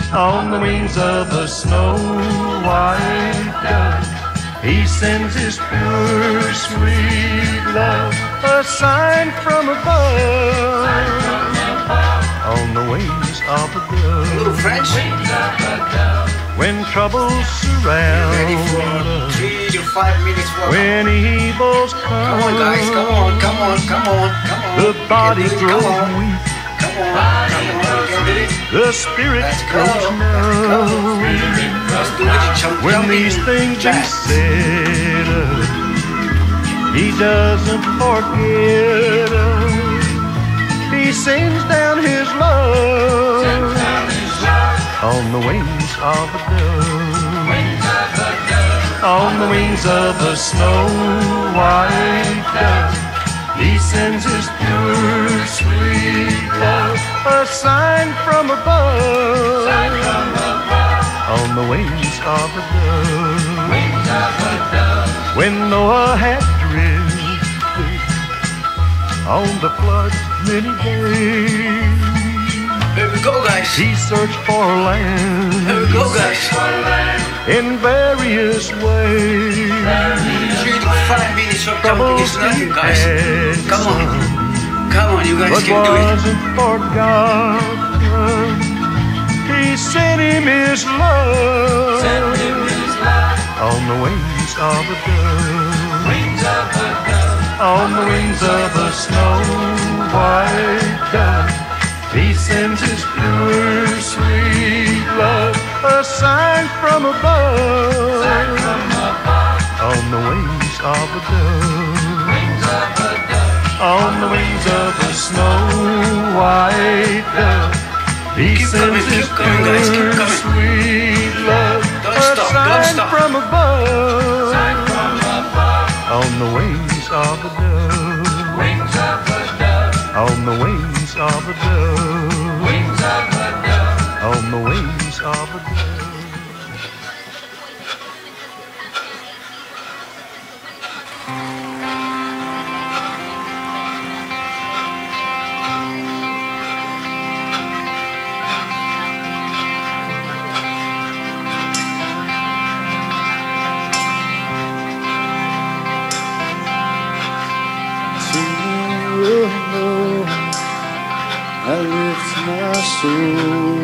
On the wings of a snow white dove, he sends his pure, sweet love, a sign from above. On the wings of a dove, Little French. when troubles surround Ready for us, 3 to 5 minutes walk. when evils come, Come on, guys. Come on. Come on. Come on. Come on. the body You can do it. grows Come on. weak, Come on. Come on. You can do it. the spirit Let's go. grows numb. Let's do it. When these things be said, he doesn't forget us. He sends down his love on the wings of a dove, on the wings of a snow white dove. He sends his pure, sweet love, a sign from above, on the wings of a dove. When Noah had drifted on the flood many days, Here we go, guys. he searched for land Here we go, guys. in various ways. 3 to 5 minutes of jumping Troubles is nothing, he guys. had Come on. some, Come on, you guys but can do it. wasn't forgotten. He sent him his love on the wings of a dove, on the wings of a snow white dove. He sends his pure, sweet love, a sign from above, on the wings of a dove, on the wings of a snow white dove. He Keep sends coming, his keep coming, guys, keep pure, coming. sweet love, Don't a stop, don't sign stop. from above, on the wings of a dove, on the wings of a dove, on the wings of a dove. I lift my soul,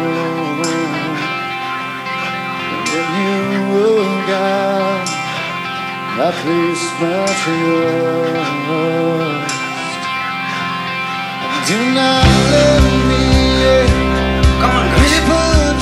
and in you, oh God, I place my trust. Do not let me Come on, guys. be put